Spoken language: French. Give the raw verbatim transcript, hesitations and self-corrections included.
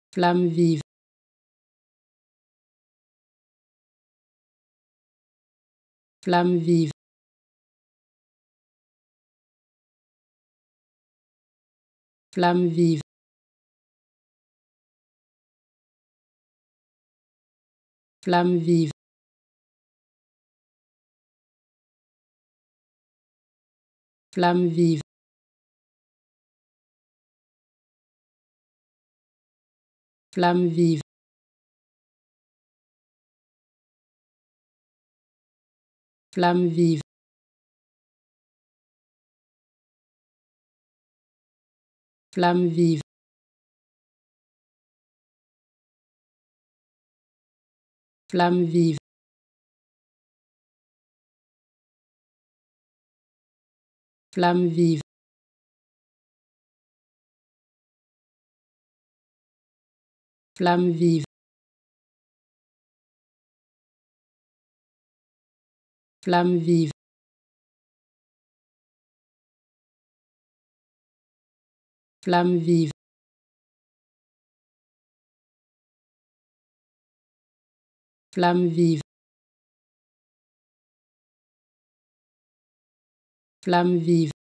flamme vive, flamme vive, flamme vive, flamme vive, flamme vive, flamme vive, flamme vive, flamme vive, flamme vive, flamme vive, flamme vive, flamme vive, flamme vive, flamme vive, flamme vive,